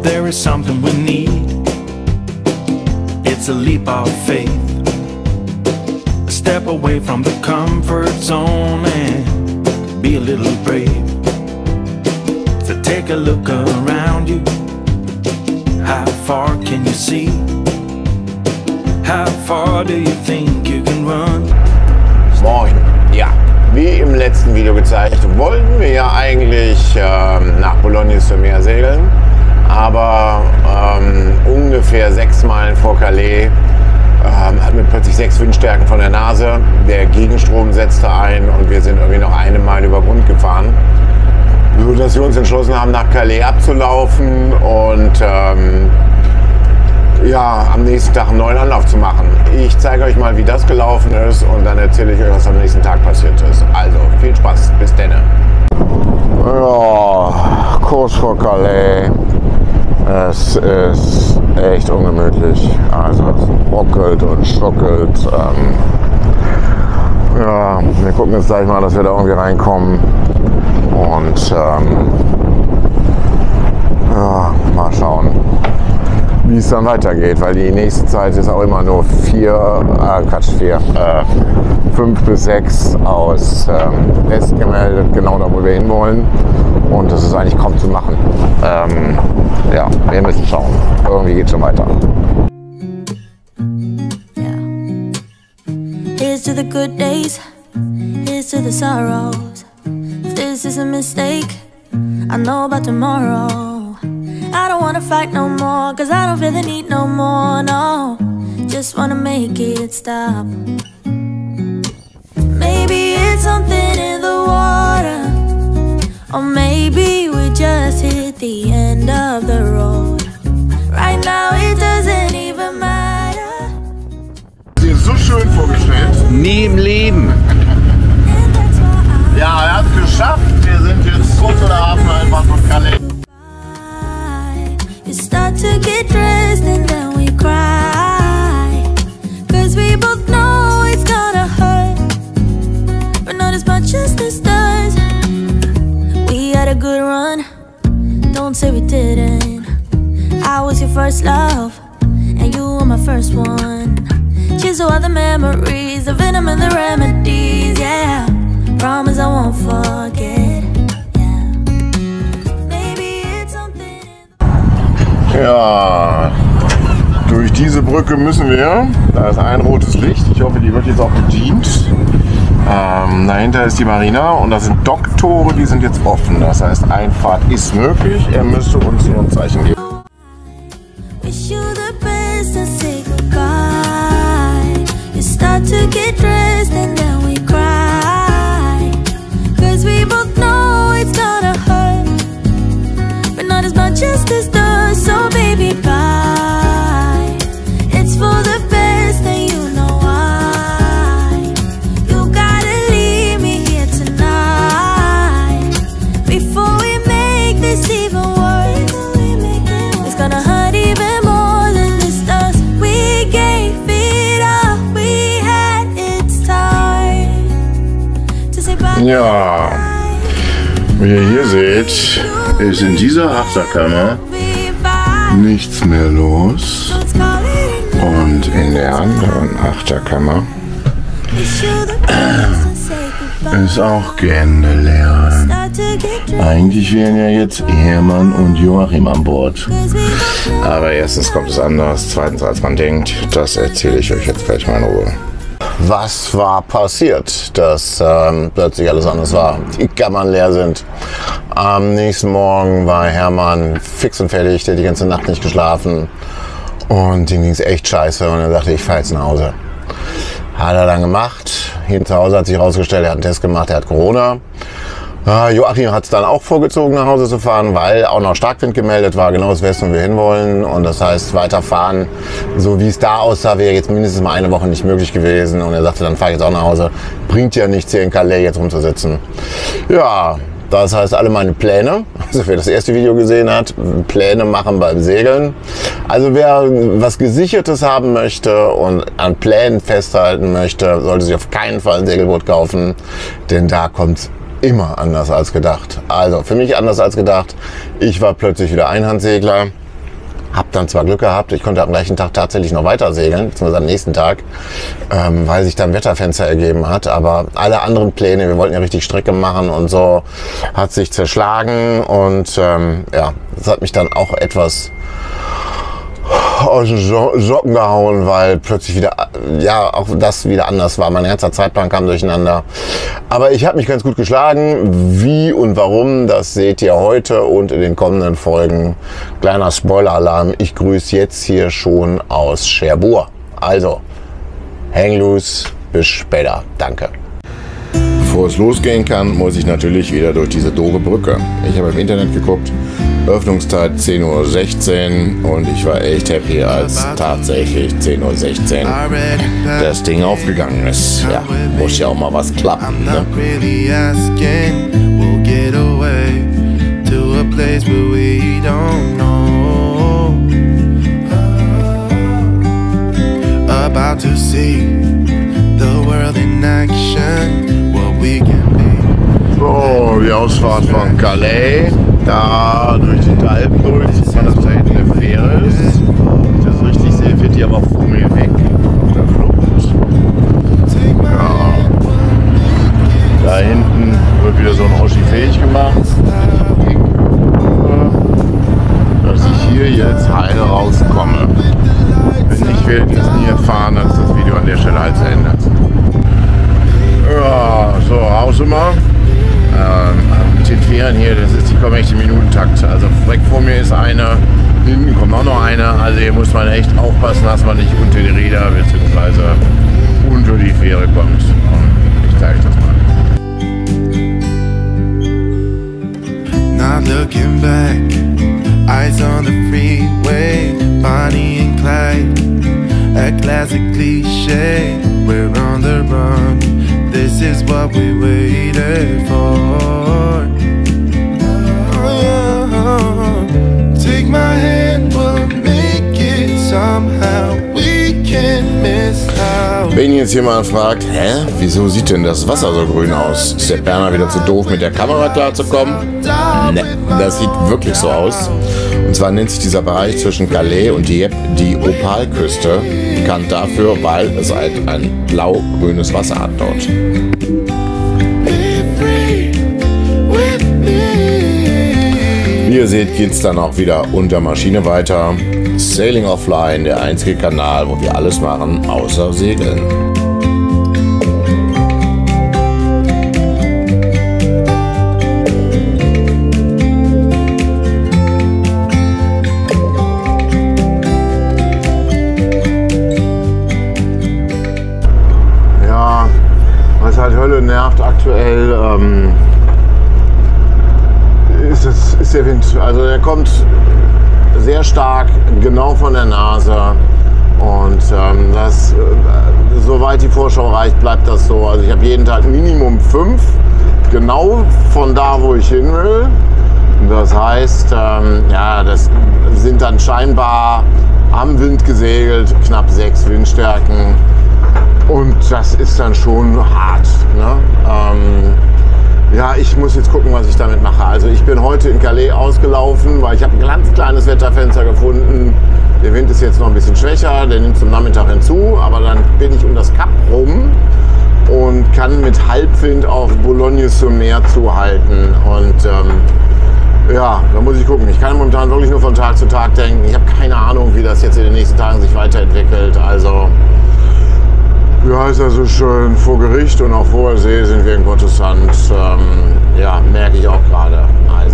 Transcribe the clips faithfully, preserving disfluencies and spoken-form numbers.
If there is something we need, it's a leap of faith. A step away from the comfort zone and be a little brave. So take a look around you. How far can you see? How far do you think you can run? Moin. Ja, wie im letzten Video gezeigt, wollten wir ja eigentlich ähm, nach Boulogne sur Mer segeln, aber ähm, ungefähr sechs Meilen vor Calais ähm, hatten wir plötzlich sechs Windstärken von der Nase. Der Gegenstrom setzte ein und wir sind irgendwie noch eine Meile über Grund gefahren, so dass wir uns entschlossen haben, nach Calais abzulaufen und ähm, ja, am nächsten Tag einen neuen Anlauf zu machen. Ich zeige euch mal, wie das gelaufen ist und dann erzähle ich euch, was am nächsten Tag passiert ist. Also, viel Spaß, bis dann. Ja, kurz vor Calais. Es ist echt ungemütlich. Also, es ruckelt und schuckelt. Ähm, ja, wir gucken jetzt gleich mal, dass wir da irgendwie reinkommen. Und ähm, ja, mal schauen, wie es dann weitergeht, weil die nächste Zeit ist auch immer nur vier, äh, Quatsch, vier, äh, fünf bis sechs aus ähm, West gemeldet, genau da, wo wir hinwollen. Und das ist eigentlich kaum zu machen. Ähm, ja, wir müssen schauen. Irgendwie geht es schon weiter. Yeah. Here's to the good days, here's to the sorrows. If this is a mistake, I know about tomorrow. I don't wanna fight no more, cause I don't feel the need no more, no. Just wanna make it stop. Maybe it's something in the water, or maybe we just hit the end of the road. Right now it doesn't even matter. Sie ist so schön vorgestellt. Nie im Leben. Ja, er hat es geschafft. Wir sind jetzt kurz vor der Hafeneinfahrt von Calais. You start to get dressed and then we cry, cause we both know it's gonna hurt, but not as much as this does. We had a good run, don't say we didn't. I was your first love, and you were my first one. Cheers to all the memories, the venom and the remedies, yeah. Promise I won't forget. Ja, durch diese Brücke müssen wir. Da ist ein rotes Licht. Ich hoffe, die wird jetzt auch bedient. Ähm, dahinter ist die Marina und das sind Docktore, die sind jetzt offen. Das heißt, Einfahrt ist möglich. Er müsste uns nur ein Zeichen geben. Just as does, so baby, bye. It's for the best, and you know why. You gotta leave me here tonight before we make this even worse. It's gonna hurt even more than this does. We gave it up, we had its time to say bye. Ja, wie ihr hier seht, ist in dieser Achterkammer nichts mehr los und in der anderen Achterkammer ist auch Gelände leer. Eigentlich wären ja jetzt Hermann und Joachim an Bord. Aber erstens kommt es anders, zweitens als man denkt. Das erzähle ich euch jetzt gleich mal in Ruhe. Was war passiert, dass ähm, plötzlich alles anders war? Die Kammern leer sind. Am nächsten Morgen war Hermann fix und fertig, der hat die ganze Nacht nicht geschlafen und ihm ging es echt scheiße und er sagte, ich fahre jetzt nach Hause. Hat er dann gemacht. Hier zu Hause hat sich herausgestellt, er hat einen Test gemacht, er hat Corona. Äh, Joachim hat es dann auch vorgezogen, nach Hause zu fahren, weil auch noch Starkwind gemeldet war, genau das Westen, wo wir hinwollen. Und das heißt, weiterfahren, so wie es da aussah, wäre jetzt mindestens mal eine Woche nicht möglich gewesen. Und er sagte, dann fahre ich jetzt auch nach Hause. Bringt ja nichts, hier in Calais jetzt rumzusitzen. Ja, das heißt, alle meine Pläne, also wer das erste Video gesehen hat, Pläne machen beim Segeln. Also wer was Gesichertes haben möchte und an Plänen festhalten möchte, sollte sich auf keinen Fall ein Segelboot kaufen, denn da kommt's immer anders als gedacht. Also für mich anders als gedacht. Ich war plötzlich wieder Einhandsegler. Hab dann zwar Glück gehabt, ich konnte am gleichen Tag tatsächlich noch weiter segeln, beziehungsweise am nächsten Tag, ähm, weil sich dann ein Wetterfenster ergeben hat. Aber alle anderen Pläne, wir wollten ja richtig Strecke machen und so, hat sich zerschlagen. Und ähm, ja, das hat mich dann auch etwas aus den Socken gehauen, weil plötzlich wieder, ja, auch das wieder anders war. Mein ganzer Zeitplan kam durcheinander. Aber ich habe mich ganz gut geschlagen. Wie und warum, das seht ihr heute und in den kommenden Folgen. Kleiner Spoiler-Alarm, ich grüße jetzt hier schon aus Cherbourg. Also, hang loose, bis später. Danke. Bevor es losgehen kann, muss ich natürlich wieder durch diese doofe Brücke. Ich habe im Internet geguckt, Öffnungszeit zehn Uhr sechzehn und ich war echt happy, als tatsächlich zehn Uhr sechzehn das Ding aufgegangen ist. Ja, muss ja auch mal was klappen, ne? About to see the world in action, what we can be. So, die Ausfahrt von Calais, da durch die Alpen durch, sieht man, dass da hinten eine Fähre ist. Wenn ich das richtig sehe, fährt die aber vor mir weg auf der Flucht. Ja. Da hinten wird wieder so ein Oschi fähig gemacht, dass ich hier jetzt heil rauskomme. Wenn nicht, werdet ihr es nie erfahren, dass das Video an der Stelle halt zu Ende ist. Ja, so, raus immer. Ähm, mit den Fähren hier, das ist, die kommen echt im Minutentakt. Also direkt vor mir ist eine, hinten kommt auch noch eine. Also hier muss man echt aufpassen, dass man nicht unter die Räder bzw. unter die Fähre kommt. Und ich zeige euch das mal. Not looking back, eyes on the freeway, Bonnie and Clyde, a classic cliche, we're on the run, this is what we waited for. Oh, yeah. Take my hand, we'll make it somehow, we can't miss out. Wenn jetzt jemand fragt, hä, wieso sieht denn das Wasser so grün aus? Ist der Berner wieder zu doof, mit der Kamera klarzukommen? Ne, das sieht wirklich so aus. Und zwar nennt sich dieser Bereich zwischen Calais und Dieppe die Opalküste. Bekannt dafür, weil es halt ein blau-grünes Wasser hat dort. Wie ihr seht, geht es dann auch wieder unter Maschine weiter. Sailing Offline, der einzige Kanal, wo wir alles machen, außer segeln. Ja, was halt Hölle nervt aktuell, ähm, ist, es, ist der Wind. Also der kommt sehr stark, genau von der Nase. Und ähm, das, äh, soweit die Vorschau reicht, bleibt das so. Also ich habe jeden Tag Minimum fünf, genau von da, wo ich hin will. Das heißt, ähm, ja, das sind dann scheinbar am Wind gesegelt, knapp sechs Windstärken. Und das ist dann schon hart, ne? Ähm, Ja, ich muss jetzt gucken, was ich damit mache. Also ich bin heute in Calais ausgelaufen, weil ich habe ein ganz kleines Wetterfenster gefunden. Der Wind ist jetzt noch ein bisschen schwächer, der nimmt zum Nachmittag hinzu, aber dann bin ich um das Kap rum und kann mit Halbwind auf Boulogne-sur-Mer zuhalten. Und ähm, ja, da muss ich gucken. Ich kann momentan wirklich nur von Tag zu Tag denken. Ich habe keine Ahnung, wie das jetzt in den nächsten Tagen sich weiterentwickelt. Also wie heißt das so schön, vor Gericht und auf hoher See sind wir in Gottes Hand. Ähm, ja, merke ich auch gerade. Also,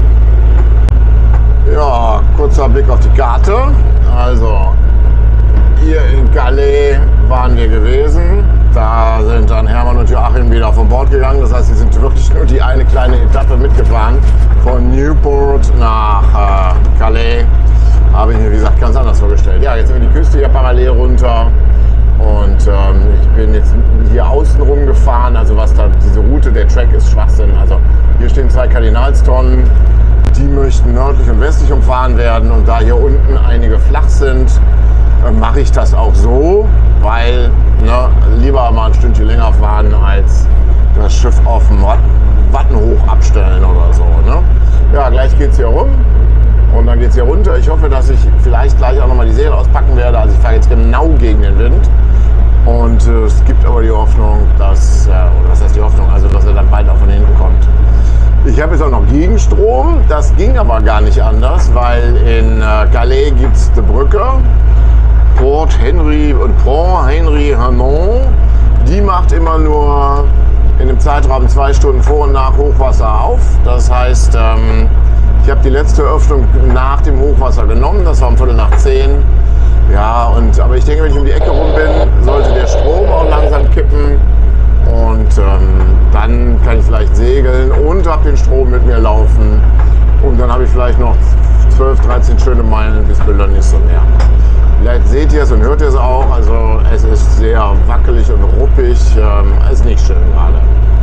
ja, kurzer Blick auf die Karte. Also, hier in Calais waren wir gewesen. Da sind dann Hermann und Joachim wieder von Bord gegangen. Das heißt, sie sind wirklich nur die eine kleine Etappe mitgefahren. Von Newport nach äh, Calais. Habe ich mir, wie gesagt, ganz anders vorgestellt. Ja, jetzt sind wir die Küste hier parallel runter. Und ähm, ich bin jetzt hier außen rum gefahren, also was da, diese Route, der Track ist Schwachsinn. Also hier stehen zwei Kardinalstonnen, die möchten nördlich und westlich umfahren werden. Und da hier unten einige flach sind, äh, mache ich das auch so, weil ne, lieber mal ein Stündchen länger fahren, als das Schiff auf dem Wattenhoch abstellen oder so. Ne? Ja, gleich geht es hier rum und dann geht es hier runter. Ich hoffe, dass ich vielleicht vielleicht gleich auch nochmal die Segel auspacken werde. Also ich fahre jetzt genau gegen den Wind. Und äh, es gibt aber die Hoffnung, dass, äh, oder was heißt die Hoffnung, also dass er dann bald auch von hinten kommt. Ich habe jetzt auch noch Gegenstrom, das ging aber gar nicht anders, weil in äh, Calais gibt es eine Brücke, Port Henry und Pont Henry Hermont. Die macht immer nur in dem Zeitraum zwei Stunden vor und nach Hochwasser auf. Das heißt, ähm, ich habe die letzte Öffnung nach dem Hochwasser genommen, das war um Viertel nach zehn. Ja, und, aber ich denke, wenn ich um die Ecke rum bin, sollte der Strom auch langsam kippen. Und ähm, dann kann ich vielleicht segeln und habe den Strom mit mir laufen. Und dann habe ich vielleicht noch zwölf, dreizehn schöne Meilen bis Boulogne-sur Mer. Vielleicht seht ihr es und hört ihr es auch. Also es ist sehr wackelig und ruppig. Ähm, ist nicht schön gerade.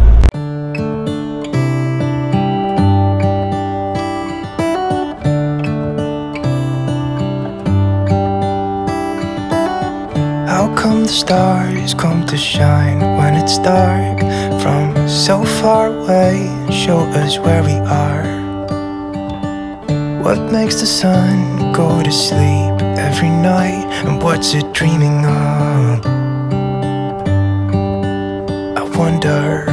How come the stars come to shine when it's dark from so far away and show us where we are? What makes the sun go to sleep every night and what's it dreaming of? I wonder.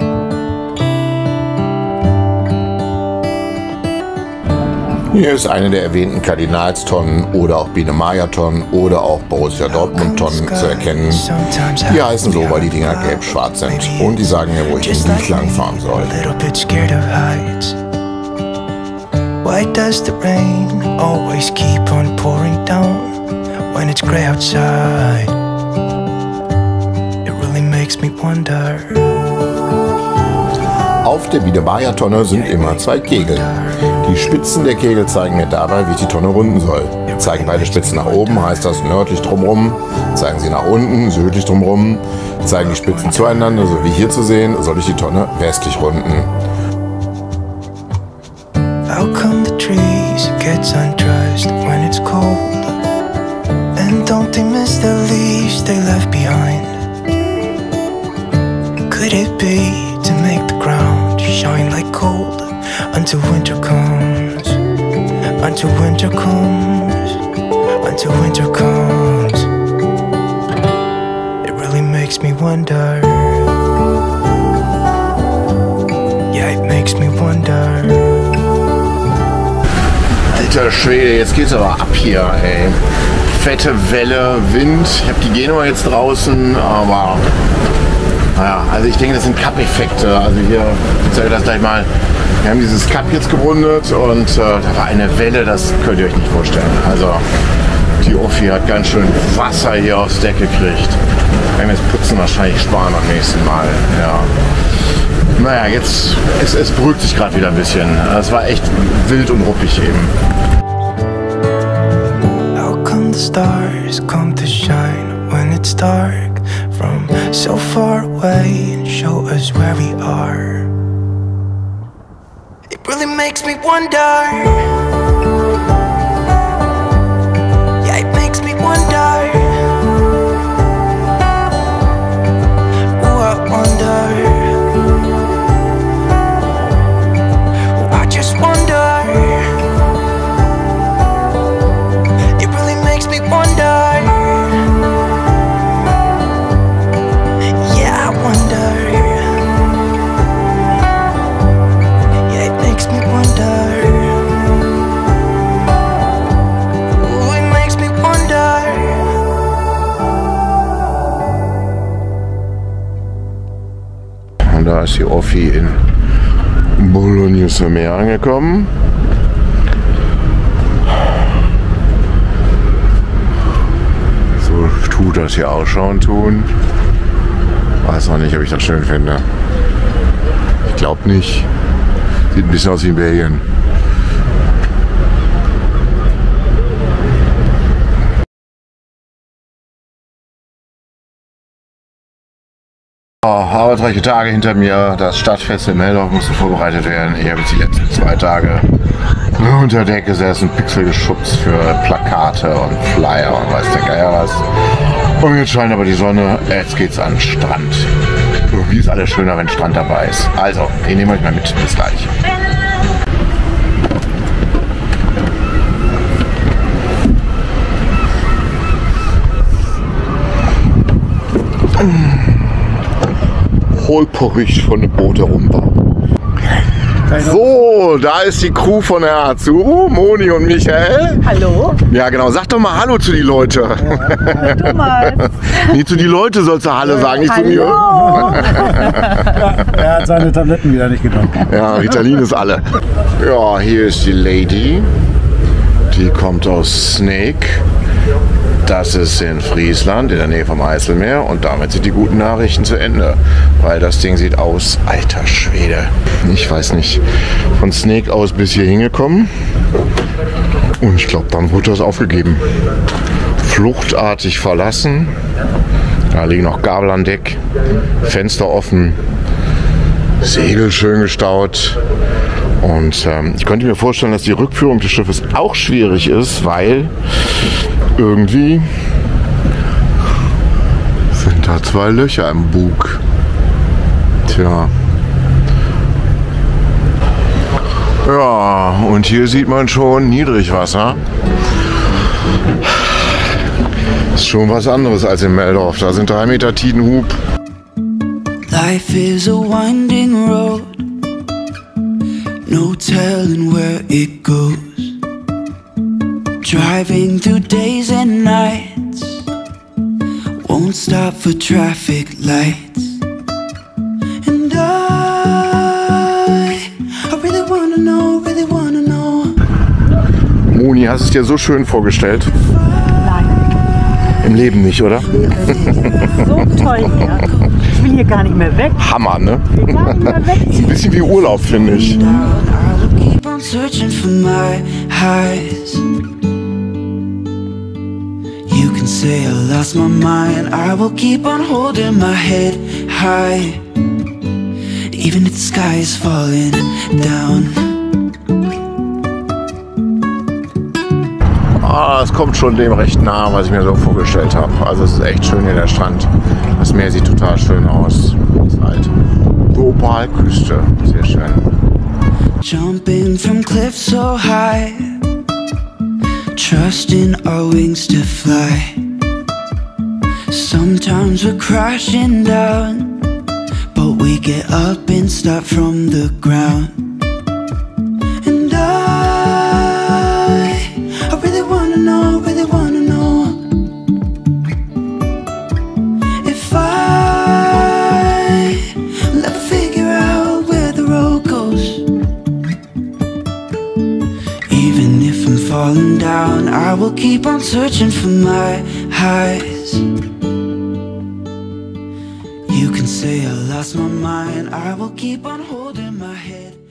Hier ist eine der erwähnten Kardinalstonnen oder auch Biene Maya-Tonnen oder auch Borussia Dortmund-Tonnen zu erkennen. Die heißen so, weil die Dinger gelb-schwarz sind und die sagen mir, wo ich nicht lang fahren soll. Why does the rain always keep on pouring down when it's grey outside? It really makes me wonder. Auf der Biene Maya-Tonne sind immer zwei Kegel. Die Spitzen der Kegel zeigen mir dabei, wie ich die Tonne runden soll. Zeigen beide Spitzen nach oben, heißt das nördlich drumrum. Zeigen sie nach unten, südlich drumrum. Zeigen die Spitzen zueinander, so wie hier zu sehen, soll ich die Tonne westlich runden. How come the trees gets undressed when it's cold? And don't they miss the leaves they left behind? Could it be to make the ground shine like gold until winter comes? Until winter comes, until winter comes. It really makes me wonder. Yeah, it makes me wonder. Alter Schwede, jetzt geht's aber ab hier, ey. Fette Welle, Wind. Ich habe die Genua jetzt draußen, aber naja, also ich denke, das sind Cup-Effekte. Also hier, ich zeige das gleich mal. Wir haben dieses Cup jetzt gerundet und äh, da war eine Welle, das könnt ihr euch nicht vorstellen. Also die Offi hat ganz schön Wasser hier aufs Deck gekriegt. Wir werden das Putzen wahrscheinlich sparen beim nächsten Mal. Ja. Naja, jetzt, es, es beruhigt sich gerade wieder ein bisschen. Es war echt wild und ruppig eben. How come the stars come to shine when it's dark from so far away and show us where we are? It really makes me wonder. Da ist die Offi in Boulogne-sur Mer angekommen. So tut das hier auch schon tun. Weiß noch nicht, ob ich das schön finde. Ich glaube nicht. Sieht ein bisschen aus wie in Belgien. Arbeitsreiche Tage hinter mir, das Stadtfest in Meldorf musste vorbereitet werden. Ich habe jetzt die letzten zwei Tage unter Deck gesessen, Pixel geschubst für Plakate und Flyer und weiß der Geier was. Und jetzt scheint aber die Sonne, jetzt geht's an den Strand. Wie ist alles schöner, wenn Strand dabei ist. Also, ich nehme euch mal mit, bis gleich. Kontrollbericht von dem Boot herumbau. So, da ist die Crew von der Azuro, Moni und Michael. Hallo. Ja genau, sag doch mal Hallo zu die Leute. Hallo Thomas. Nicht zu die Leute sollst du Hallo sagen, nicht Hallo. zu mir. Ja, er hat seine Tabletten wieder nicht genommen. Ja, Ritalin ist alle. Ja, hier ist die Lady. Die kommt aus Snake. Das ist in Friesland, in der Nähe vom Eiselmeer. Und damit sind die guten Nachrichten zu Ende. Weil das Ding sieht aus, alter Schwede. Ich weiß nicht, von Snake aus bis hier hingekommen. Und ich glaube, dann wurde das aufgegeben. Fluchtartig verlassen. Da liegen noch Gabel an Deck. Fenster offen. Segel schön gestaut. Und ähm, ich könnte mir vorstellen, dass die Rückführung des Schiffes auch schwierig ist, weil irgendwie sind da zwei Löcher im Bug. Tja. Ja, und hier sieht man schon Niedrigwasser. Ist schon was anderes als in Meldorf. Da sind drei Meter Tidenhub. Life is a winding road, no telling where it goes. Driving through days and nights, won't stop for traffic lights. And I, I really wanna know, really wanna know. Moni, hast du es dir so schön vorgestellt? Nein, Im Leben nicht, oder? so toll hier. Ich will hier gar nicht mehr weg. Hammer, ne? Ich will gar nicht mehr weg. Ein bisschen wie Urlaub, finde ich. I will keep on searching for my highs. You can say I lost my mind. I will keep on holding my head high, even if the sky is falling down. Ah, es kommt schon dem recht nah, was ich mir so vorgestellt habe. Also es ist echt schön hier der Strand. Das Meer sieht total schön aus. Es ist halt Opalküste. Sehr schön. Jumping from cliffs so high, trusting our wings to fly. Sometimes we're crashing down, but we get up and start from the ground. And I, I really wanna know, really wanna know if I will ever figure out where the road goes. Even if I'm falling down, I will keep on searching for my highs. You can say I lost my mind, I will keep on holding my head